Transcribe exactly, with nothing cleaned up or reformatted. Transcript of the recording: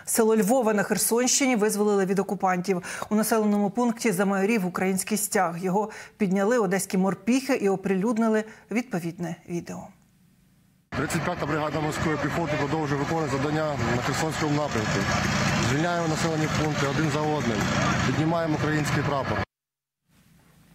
Село Львове на Херсонщині визволили від окупантів. У населеному пункті замайорів український стяг. Його підняли одеські морпіхи і оприлюднили відповідне відео. тридцять п'ята бригада морської піхоти продовжує виконувати завдання на Херсонському напрямку. Звільняємо населені пункти один за одним, піднімаємо український прапор.